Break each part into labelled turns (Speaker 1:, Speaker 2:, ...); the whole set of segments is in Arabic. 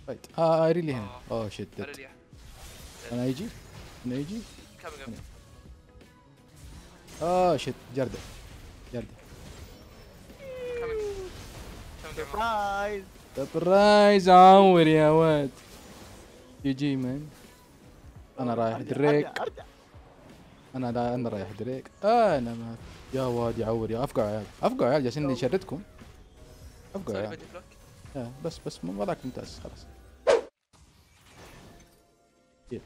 Speaker 1: رايت ريلي هنا. اوه شيت.
Speaker 2: اريليا.
Speaker 1: انا يجي. انا يجي.
Speaker 2: كم
Speaker 1: شيت. جردة. جردة.
Speaker 3: سربرايز.
Speaker 1: سربرايز عور يا واد. يجي من. انا رايح دريك.
Speaker 3: ارجع.
Speaker 1: انا رايح دريك. انا ما. يا واد يعور يا افقع يا عيال. افقع يا عيال جالسين نشردكم. افقع يا عيال. بس وضعك ممتاز خلاص. يب.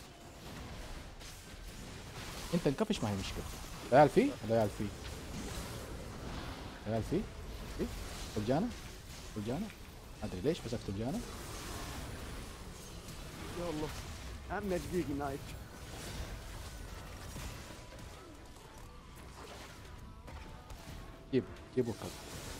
Speaker 1: انت انكفش ما هي مشكلة. العيال فيه؟ العيال فيه. العيال فيه؟ فيه؟ فلجانة؟ فلجانة؟ ما ادري ليش بس اكتب جانا.
Speaker 3: يا الله اهم دقيقة نايت.
Speaker 1: جيبوا كاب.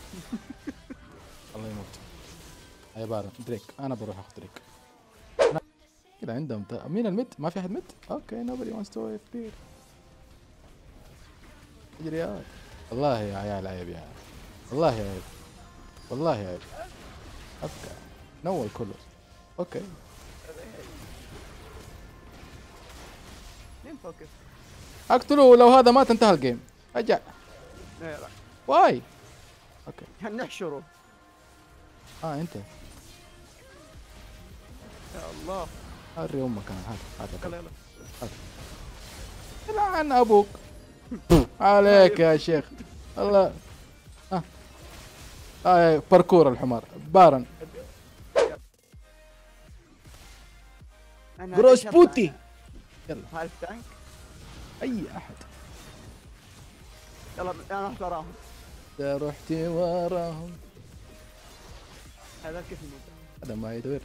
Speaker 1: الله يموت. هيا بارن دريك. انا بروح اخذ دريك. كذا عندهم مين المد؟ ما في احد مد؟ اوكي nobody wants to AFP. اجري يا ولد. والله يا عيال عيب يا عيال. والله يا عيب. والله يا عيب. افكار نول كله. اوكي
Speaker 3: لين فوكس.
Speaker 1: اقتله لو هذا مات انتهى الجيم. ارجع. واي. اوكي
Speaker 3: نحشره.
Speaker 1: انت.
Speaker 3: يا الله.
Speaker 1: اري امك انا. هذا
Speaker 3: يلا
Speaker 1: لعن ابوك. عليك يا شيخ. الله. باركور الحمار. بارن. جروس بوتي. يلا
Speaker 3: هالف تانك.
Speaker 1: اي احد.
Speaker 3: يلا انا رحت وراهم.
Speaker 1: رحت وراهم.
Speaker 3: هذا كيف يموت؟
Speaker 1: هذا ما يدورني.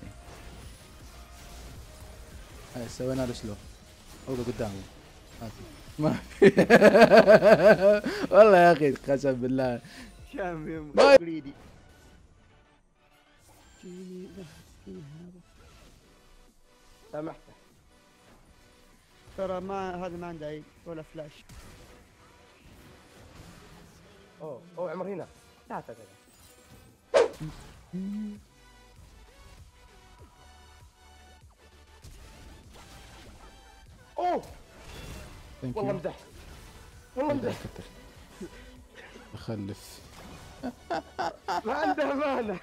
Speaker 1: سوينا له سلو. اوقع قدامه. ما في. والله يا اخي قسم بالله.
Speaker 3: شامبيون
Speaker 1: ما-
Speaker 3: جريدي. سامحته. ترى ما هذا ما عنده اي ولا فلاش.
Speaker 4: اوه عمر هنا. تعال. اوه والله مزح. والله مزح.
Speaker 1: مخلف.
Speaker 4: ما عنده امانه.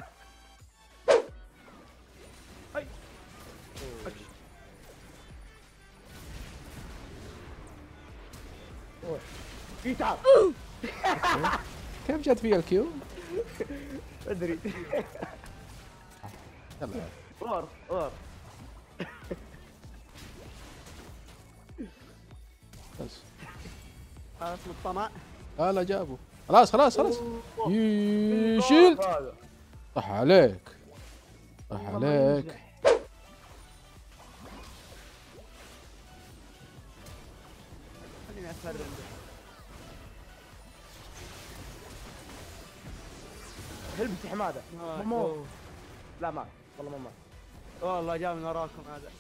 Speaker 4: في تعب.
Speaker 1: كيف جت فيها الكيو؟
Speaker 3: ادري.
Speaker 1: يلا
Speaker 3: اور
Speaker 1: بس.
Speaker 3: هذا اسمه الطمع.
Speaker 1: لا جابوا. خلاص. يشيل. صح عليك. صح عليك.
Speaker 3: خليني افرم.
Speaker 4: هلبس حماده. مو لا ما والله ما مات.
Speaker 3: والله جاء من وراكم هذا.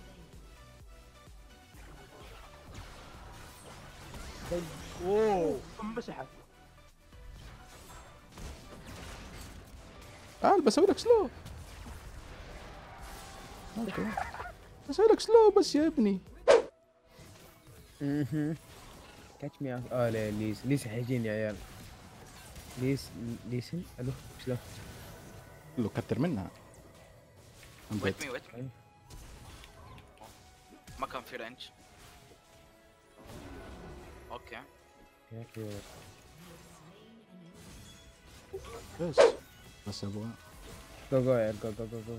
Speaker 4: اوه مسحت.
Speaker 1: تعال بسوي لك سلو. اوكي بسوي لك سلو بس يا ابني.
Speaker 5: كاتش مي اوت. ليس حيجيني يا عيال. ليسن الو شلون؟
Speaker 1: له كتر منها.
Speaker 2: ويت مي ما كان في رينج. اوكي
Speaker 1: بس ابغى.
Speaker 5: جو يا عيال جو.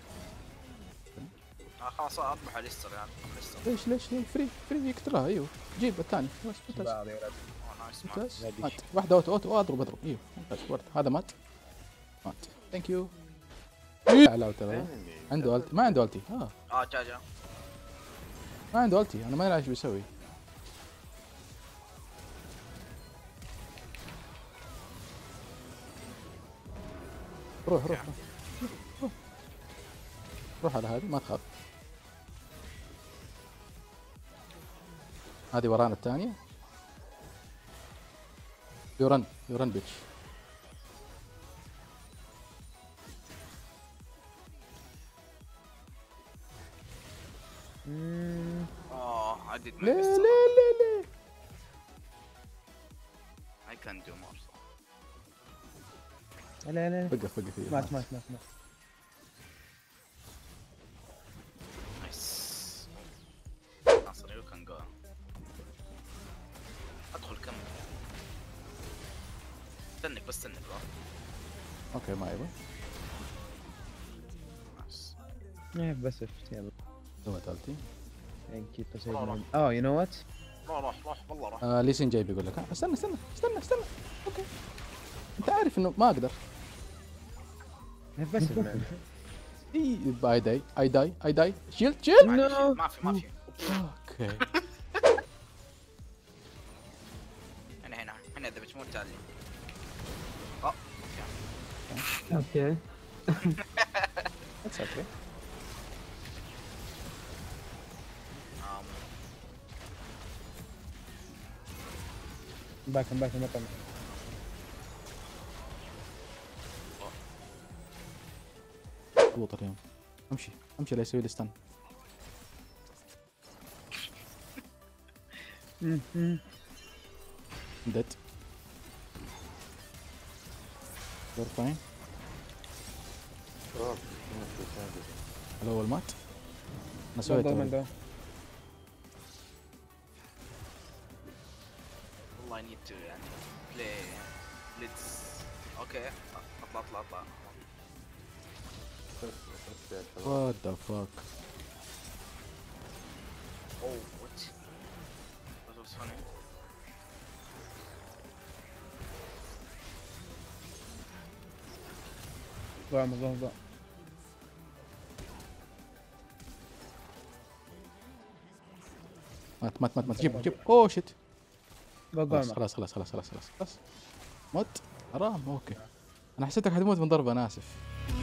Speaker 2: خلاص اطمح على ليستر يعني.
Speaker 1: ليش فري يقتلها. ايوه جيب الثاني بس ممتاز.
Speaker 2: نايس
Speaker 1: ممتاز مات. واحدة اوتو اضرب ايوه ممتاز. ورد هذا مات. ثانك يو. لا ترى عنده التي. ما عنده التي.
Speaker 2: جا
Speaker 1: ما عنده التي. انا ما ادري ايش بيسوي. روح على هذه ما تخاف. هذه ورانا الثانية. يورن بيتش.
Speaker 2: عديت
Speaker 1: ليه ليه ليه ليه؟
Speaker 2: I can do more.
Speaker 5: لا لا
Speaker 1: وقف وقف فيه.
Speaker 5: مات.
Speaker 2: نايس. ناصر يو كان جو. ادخل كمل. استنك بس استنك.
Speaker 1: اوكي ما يبغى.
Speaker 2: نايس.
Speaker 5: بس شفت يلا.
Speaker 1: سويت التي.
Speaker 5: keep us
Speaker 2: والله
Speaker 5: saving. Oh you know what?
Speaker 2: راح والله راح.
Speaker 1: ليسن جاي بيقول لك ها استنى اوكي. انت عارف انه ما اقدر.
Speaker 5: بس
Speaker 1: اي اي داي شيل
Speaker 2: ما في.
Speaker 1: اوكي.
Speaker 2: هنا اذا بتموت تعال لي.
Speaker 3: اوكي.
Speaker 1: اتس اوكي.
Speaker 5: باك
Speaker 1: ضبط اليوم. امشي لا يسوي لي ستان. ديد. يور فاين. الاول مات. انا سويته.
Speaker 2: والله I need to يعني play blitz. اوكي اطلع.
Speaker 1: What the fuck.
Speaker 2: Oh what? That was funny.
Speaker 5: ضاع.
Speaker 1: مات جيب اوه شيت.
Speaker 5: ضاع.
Speaker 1: خلاص مت حرام. اوكي انا حسيتك حتموت من ضربه انا اسف.